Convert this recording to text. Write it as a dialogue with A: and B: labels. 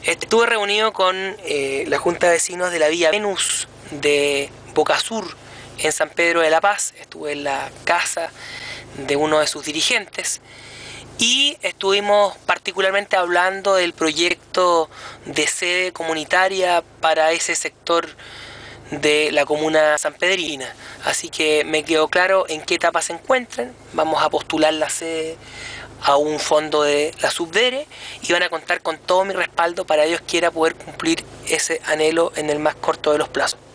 A: Estuve reunido con la Junta de Vecinos de la Villa Venus de Bocasur en San Pedro de la Paz. Estuve en la casa de uno de sus dirigentes y estuvimos particularmente hablando del proyecto de sede comunitaria para ese sector de la comuna sanpedrina. Así que me quedó claro en qué etapa se encuentran. Vamos a postular la sede a un fondo de la Subdere y van a contar con todo mi respaldo para ellos quiera poder cumplir ese anhelo en el más corto de los plazos.